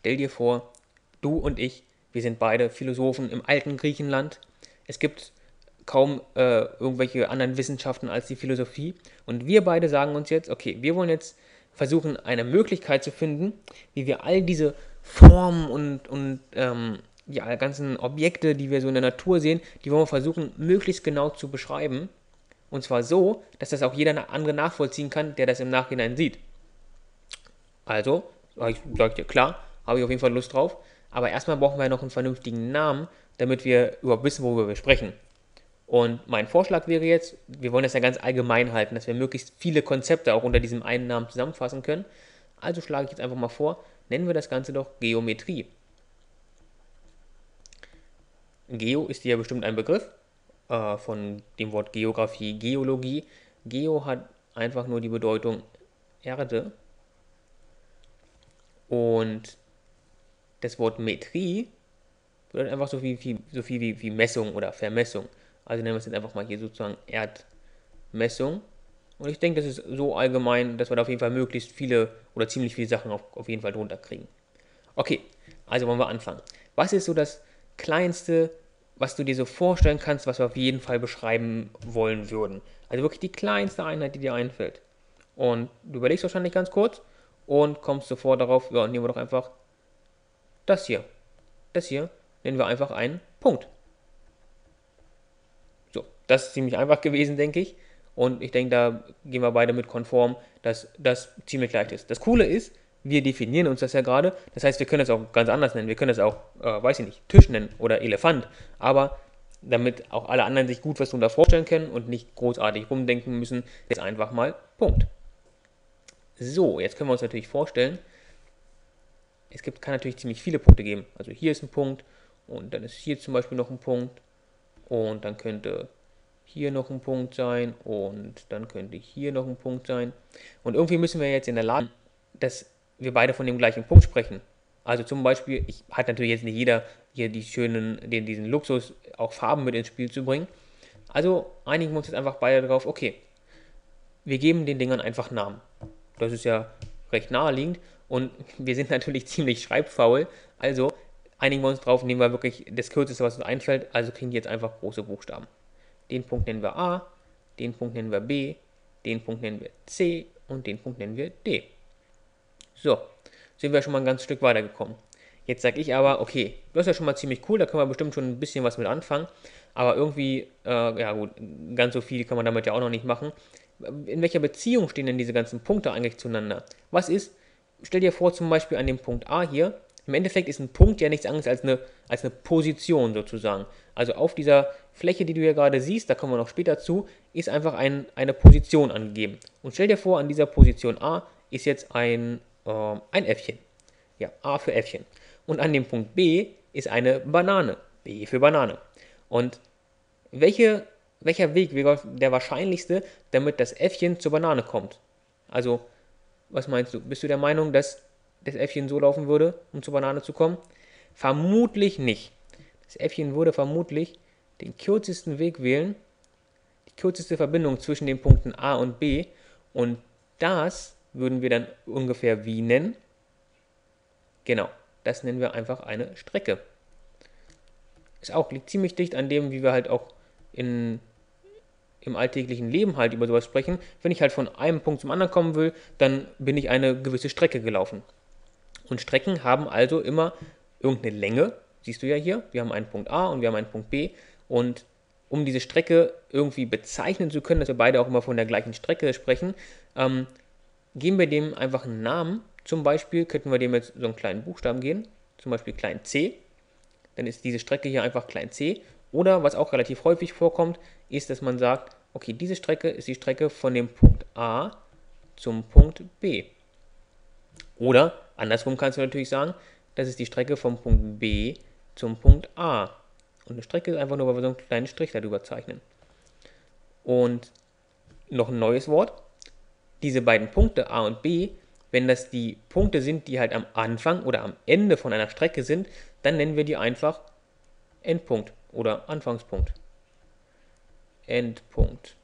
Stell dir vor, du und ich, wir sind beide Philosophen im alten Griechenland. Es gibt kaum irgendwelche anderen Wissenschaften als die Philosophie. Und wir beide sagen uns jetzt, okay, wir wollen jetzt versuchen, eine Möglichkeit zu finden, wie wir all diese Formen und die ganzen Objekte, die wir so in der Natur sehen, die wollen wir versuchen, möglichst genau zu beschreiben. Und zwar so, dass das auch jeder andere nachvollziehen kann, der das im Nachhinein sieht. Also, sag ich dir, klar, habe ich auf jeden Fall Lust drauf. Aber erstmal brauchen wir noch einen vernünftigen Namen, damit wir überhaupt wissen, worüber wir sprechen. Und mein Vorschlag wäre jetzt, wir wollen das ja ganz allgemein halten, dass wir möglichst viele Konzepte auch unter diesem einen Namen zusammenfassen können. Also schlage ich jetzt einfach mal vor, nennen wir das Ganze doch Geometrie. Geo ist dir ja bestimmt ein Begriff von dem Wort Geografie, Geologie. Geo hat einfach nur die Bedeutung Erde und das Wort Metrie bedeutet einfach so viel wie Messung oder Vermessung. Also nennen wir es jetzt einfach mal hier sozusagen Erdmessung. Und ich denke, das ist so allgemein, dass wir da auf jeden Fall möglichst viele oder ziemlich viele Sachen auf jeden Fall drunter kriegen. Okay, also wollen wir anfangen. Was ist so das Kleinste, was du dir so vorstellen kannst, was wir auf jeden Fall beschreiben wollen würden? Also wirklich die kleinste Einheit, die dir einfällt. Und du überlegst wahrscheinlich ganz kurz und kommst sofort darauf, ja, nehmen wir doch einfach das hier. Das hier nennen wir einfach einen Punkt. So, das ist ziemlich einfach gewesen, denke ich. Und ich denke, da gehen wir beide mit konform, dass das ziemlich leicht ist. Das Coole ist, wir definieren uns das ja gerade. Das heißt, wir können es auch ganz anders nennen. Wir können es auch, weiß ich nicht, Tisch nennen oder Elefant. Aber damit auch alle anderen sich gut was darunter vorstellen können und nicht großartig rumdenken müssen, ist einfach mal Punkt. So, jetzt können wir uns natürlich vorstellen, kann natürlich ziemlich viele Punkte geben. Also hier ist ein Punkt und dann ist hier zum Beispiel noch ein Punkt und dann könnte hier noch ein Punkt sein und dann könnte hier noch ein Punkt sein. Und irgendwie müssen wir jetzt in der Lage, dass wir beide von dem gleichen Punkt sprechen. Also zum Beispiel, hat natürlich jetzt nicht jeder hier diesen Luxus, auch Farben mit ins Spiel zu bringen. Also einigen wir uns jetzt einfach beide darauf, okay, wir geben den Dingern einfach Namen. Das ist ja recht naheliegend und wir sind natürlich ziemlich schreibfaul. Also einigen wir uns drauf, nehmen wir wirklich das Kürzeste, was uns einfällt. Also kriegen die jetzt einfach große Buchstaben. Den Punkt nennen wir A, den Punkt nennen wir B, den Punkt nennen wir C und den Punkt nennen wir D. So, sind wir schon mal ein ganzes Stück weitergekommen. Jetzt sage ich aber, okay, das ist ja schon mal ziemlich cool, da können wir bestimmt schon ein bisschen was mit anfangen. Aber irgendwie, ja gut, ganz so viel kann man damit ja auch noch nicht machen. In welcher Beziehung stehen denn diese ganzen Punkte eigentlich zueinander? Was ist, stell dir vor zum Beispiel an dem Punkt A hier, im Endeffekt ist ein Punkt ja nichts anderes als eine Position sozusagen. Also auf dieser Fläche, die du hier gerade siehst, da kommen wir noch später zu, ist einfach eine Position angegeben. Und stell dir vor, an dieser Position A ist jetzt ein Äffchen. Ja, A für Äffchen. Und an dem Punkt B ist eine Banane. B für Banane. Und welcher Weg wäre der wahrscheinlichste, damit das Äffchen zur Banane kommt? Also, was meinst du? Bist du der Meinung, dass das Äffchen so laufen würde, um zur Banane zu kommen? Vermutlich nicht. Das Äffchen würde vermutlich den kürzesten Weg wählen, die kürzeste Verbindung zwischen den Punkten A und B. Und das würden wir dann ungefähr wie nennen? Genau, das nennen wir einfach eine Strecke. Liegt ziemlich dicht an dem, wie wir halt auch im alltäglichen Leben halt über sowas sprechen. Wenn ich halt von einem Punkt zum anderen kommen will, dann bin ich eine gewisse Strecke gelaufen. Und Strecken haben also immer irgendeine Länge, siehst du ja hier. Wir haben einen Punkt A und wir haben einen Punkt B. Und um diese Strecke irgendwie bezeichnen zu können, dass wir beide auch immer von der gleichen Strecke sprechen, geben wir dem einfach einen Namen. Zum Beispiel könnten wir dem jetzt so einen kleinen Buchstaben geben, zum Beispiel klein c. Dann ist diese Strecke hier einfach klein c. Oder was auch relativ häufig vorkommt, ist, dass man sagt, okay, diese Strecke ist die Strecke von dem Punkt A zum Punkt B. Oder andersrum kannst du natürlich sagen, das ist die Strecke vom Punkt B zum Punkt A. Und eine Strecke ist einfach nur, weil wir so einen kleinen Strich darüber zeichnen. Und noch ein neues Wort. Diese beiden Punkte A und B, wenn das die Punkte sind, die halt am Anfang oder am Ende von einer Strecke sind, dann nennen wir die einfach Endpunkt oder Anfangspunkt. Endpunkt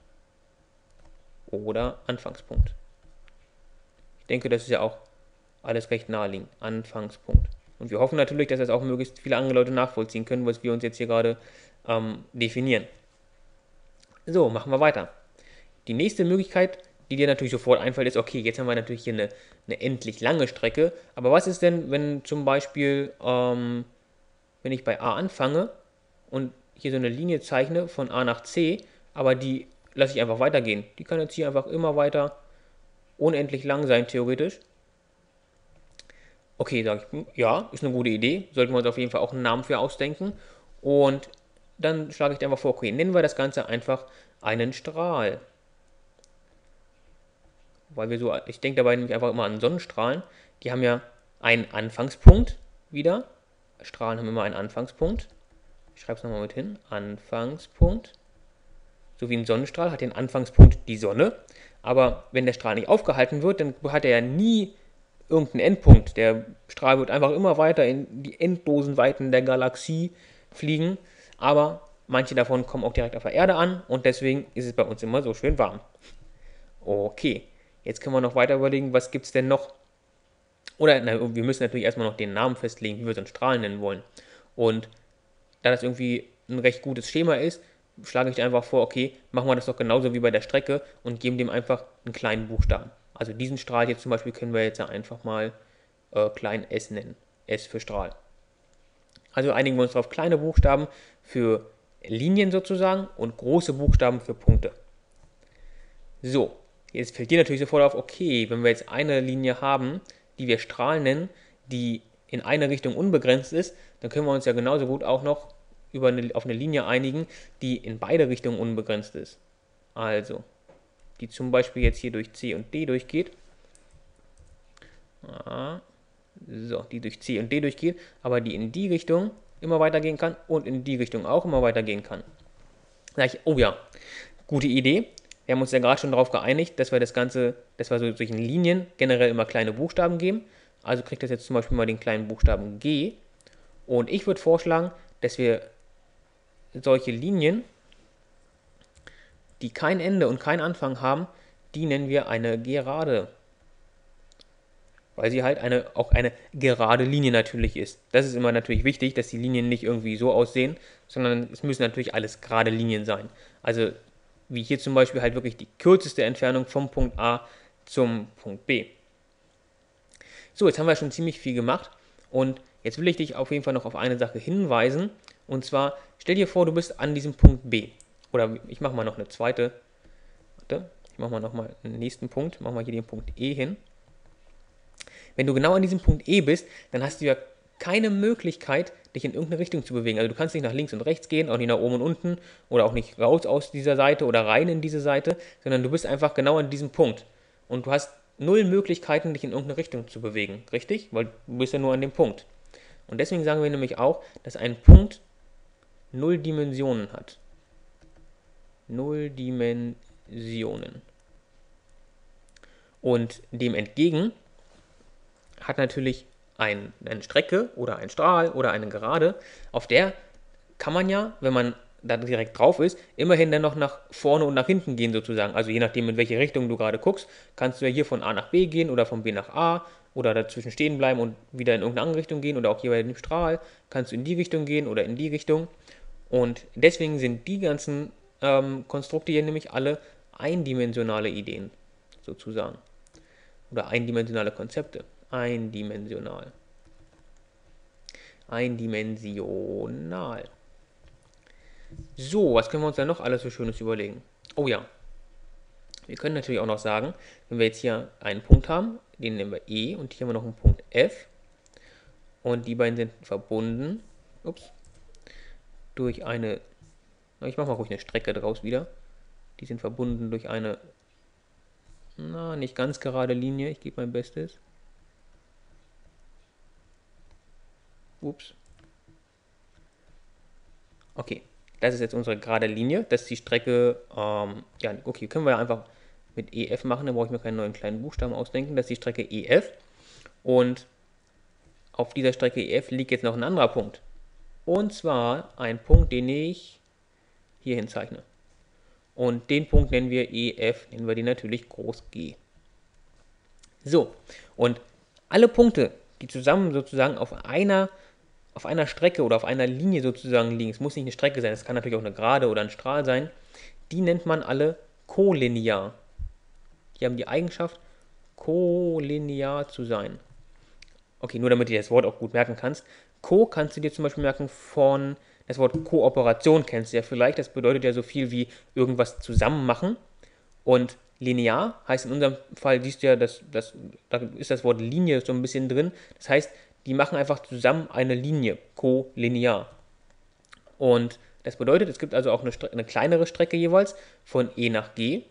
oder Anfangspunkt. Ich denke, das ist ja auch alles recht naheliegend. Anfangspunkt. Und wir hoffen natürlich, dass das auch möglichst viele andere Leute nachvollziehen können, was wir uns jetzt hier gerade definieren. So, machen wir weiter. Die nächste Möglichkeit, die dir natürlich sofort einfällt, ist, okay, jetzt haben wir natürlich hier eine endlich lange Strecke, aber was ist denn, wenn zum Beispiel, wenn ich bei A anfange und hier so eine Linie zeichne von A nach C, aber die lasse ich einfach weitergehen. Die kann jetzt hier einfach immer weiter unendlich lang sein, theoretisch. Okay, sage ich, ja, ist eine gute Idee. Sollten wir uns auf jeden Fall auch einen Namen für ausdenken. Und dann schlage ich dir einfach vor, okay, nennen wir das Ganze einfach einen Strahl. Weil wir so, ich denke dabei nämlich einfach immer an Sonnenstrahlen. Die haben ja einen Anfangspunkt wieder. Strahlen haben immer einen Anfangspunkt. Ich schreibe es nochmal mit hin. Anfangspunkt. So wie ein Sonnenstrahl hat den Anfangspunkt die Sonne. Aber wenn der Strahl nicht aufgehalten wird, dann hat er ja nie irgendeinen Endpunkt. Der Strahl wird einfach immer weiter in die endlosen Weiten der Galaxie fliegen. Aber manche davon kommen auch direkt auf der Erde an und deswegen ist es bei uns immer so schön warm. Okay, jetzt können wir noch weiter überlegen, was gibt es denn noch? Oder wir müssen natürlich erstmal noch den Namen festlegen, wie wir so einen Strahl nennen wollen. Und da das irgendwie ein recht gutes Schema ist, schlage ich dir einfach vor, okay, machen wir das doch genauso wie bei der Strecke und geben dem einfach einen kleinen Buchstaben. Also diesen Strahl hier zum Beispiel können wir jetzt einfach mal klein s nennen. S für Strahl. Also einigen wir uns auf kleine Buchstaben für Linien sozusagen und große Buchstaben für Punkte. So, jetzt fällt dir natürlich sofort auf, okay, wenn wir jetzt eine Linie haben, die wir Strahl nennen, die in eine Richtung unbegrenzt ist, dann können wir uns ja genauso gut auch noch auf eine Linie einigen, die in beide Richtungen unbegrenzt ist. Also, die zum Beispiel jetzt hier durch C und D durchgeht. So, die durch C und D durchgeht, aber die in die Richtung immer weitergehen kann und in die Richtung auch immer weitergehen kann. Da sage ich, oh ja, gute Idee. Wir haben uns ja gerade schon darauf geeinigt, dass wir das Ganze, dass wir so solchen Linien generell immer kleine Buchstaben geben. Also kriegt das jetzt zum Beispiel mal den kleinen Buchstaben G. Und ich würde vorschlagen, dass wir solche Linien, die kein Ende und keinen Anfang haben, die nennen wir eine Gerade. Weil sie halt auch eine gerade Linie natürlich ist. Das ist immer natürlich wichtig, dass die Linien nicht irgendwie so aussehen, sondern es müssen natürlich alles gerade Linien sein. Also wie hier zum Beispiel halt wirklich die kürzeste Entfernung vom Punkt A zum Punkt B. So, jetzt haben wir schon ziemlich viel gemacht und jetzt will ich dich auf jeden Fall noch auf eine Sache hinweisen. Und zwar, stell dir vor, du bist an diesem Punkt B. Oder ich mache mal noch eine zweite. Warte, ich mache mal nochmal einen nächsten Punkt. Machen wir hier den Punkt E hin. Wenn du genau an diesem Punkt E bist, dann hast du ja keine Möglichkeit, dich in irgendeine Richtung zu bewegen. Also du kannst nicht nach links und rechts gehen, auch nicht nach oben und unten oder auch nicht raus aus dieser Seite oder rein in diese Seite, sondern du bist einfach genau an diesem Punkt. Und du hast null Möglichkeiten, dich in irgendeine Richtung zu bewegen, richtig? Weil du bist ja nur an dem Punkt. Und deswegen sagen wir nämlich auch, dass ein Punkt null Dimensionen hat. Null Dimensionen. Und dem entgegen hat natürlich eine Strecke oder ein Strahl oder eine Gerade, auf der kann man ja, wenn man da direkt drauf ist, immerhin dann noch nach vorne und nach hinten gehen sozusagen. Also je nachdem, in welche Richtung du gerade guckst, kannst du ja hier von A nach B gehen oder von B nach A oder dazwischen stehen bleiben und wieder in irgendeine andere Richtung gehen oder auch hier bei dem Strahl kannst du in die Richtung gehen oder in die Richtung. Und deswegen sind die ganzen Konstrukte hier nämlich alle eindimensionale Ideen sozusagen oder eindimensionale Konzepte. Eindimensional. Eindimensional. So, was können wir uns da noch alles so Schönes überlegen? Oh ja, wir können natürlich auch noch sagen, wenn wir jetzt hier einen Punkt haben, den nennen wir E und hier haben wir noch einen Punkt F und die beiden sind verbunden, durch eine, ich mache mal ruhig eine Strecke draus wieder, die sind verbunden durch eine, nicht ganz gerade Linie, ich gebe mein Bestes. Ups. Okay, das ist jetzt unsere gerade Linie. Das ist die Strecke, ja, okay, können wir einfach mit EF machen, dann brauche ich mir keinen neuen kleinen Buchstaben ausdenken. Das ist die Strecke EF. Und auf dieser Strecke EF liegt jetzt noch ein anderer Punkt. Und zwar ein Punkt, den ich hier hinzeichne. Und den Punkt nennen wir EF, nennen wir den natürlich groß G. So, und alle Punkte, die zusammen sozusagen auf einer Strecke oder auf einer Linie sozusagen liegen. Es muss nicht eine Strecke sein, es kann natürlich auch eine Gerade oder ein Strahl sein. Die nennt man alle kollinear. Die haben die Eigenschaft, kollinear zu sein. Okay, nur damit du dir das Wort auch gut merken kannst. Co kannst du dir zum Beispiel merken von, das Wort Kooperation kennst du ja vielleicht. Das bedeutet ja so viel wie irgendwas zusammen machen. Und linear heißt in unserem Fall, siehst du ja, da ist das Wort Linie so ein bisschen drin. Das heißt, die machen einfach zusammen eine Linie, kollinear. Und das bedeutet, es gibt also auch eine kleinere Strecke jeweils von E nach G,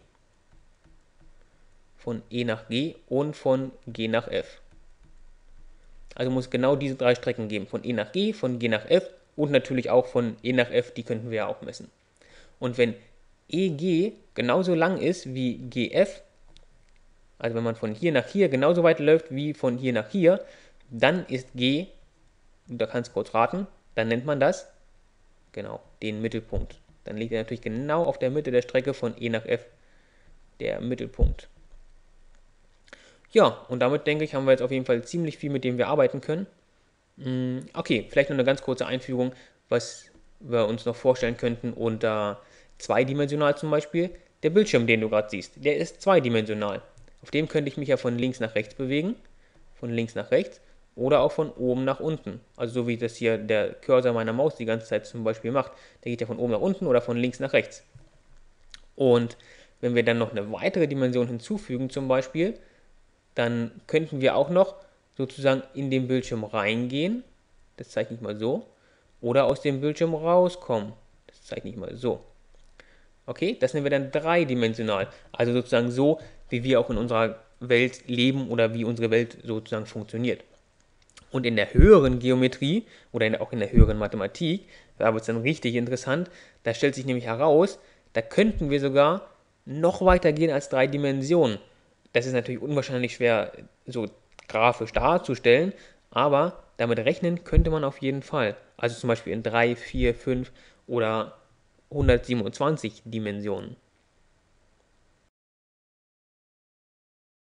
von E nach G und von G nach F. Also muss es genau diese drei Strecken geben, von E nach G, von G nach F und natürlich auch von E nach F, die könnten wir ja auch messen. Und wenn EG genauso lang ist wie GF, also wenn man von hier nach hier genauso weit läuft wie von hier nach hier, dann ist G, da kannst du kurz raten, dann nennt man das, genau, den Mittelpunkt. Dann liegt er natürlich genau auf der Mitte der Strecke von E nach F, der Mittelpunkt. Ja, und damit denke ich, haben wir jetzt auf jeden Fall ziemlich viel, mit dem wir arbeiten können. Okay, vielleicht noch eine ganz kurze Einführung, was wir uns noch vorstellen könnten unter zweidimensional zum Beispiel. Der Bildschirm, den du gerade siehst, der ist zweidimensional. Auf dem könnte ich mich ja von links nach rechts bewegen, von links nach rechts oder auch von oben nach unten. Also so wie das hier der Cursor meiner Maus die ganze Zeit zum Beispiel macht. Der geht ja von oben nach unten oder von links nach rechts. Und wenn wir dann noch eine weitere Dimension hinzufügen zum Beispiel, dann könnten wir auch noch sozusagen in den Bildschirm reingehen, das zeichne ich mal so, oder aus dem Bildschirm rauskommen, das zeichne ich mal so. Okay, das nennen wir dann dreidimensional, also sozusagen so, wie wir auch in unserer Welt leben oder wie unsere Welt sozusagen funktioniert. Und in der höheren Geometrie oder auch in der höheren Mathematik, da wird es dann richtig interessant, da stellt sich nämlich heraus, da könnten wir sogar noch weiter gehen als 3 Dimensionen. Das ist natürlich unwahrscheinlich schwer so grafisch darzustellen, aber damit rechnen könnte man auf jeden Fall. Also zum Beispiel in 3, 4, 5 oder 127 Dimensionen.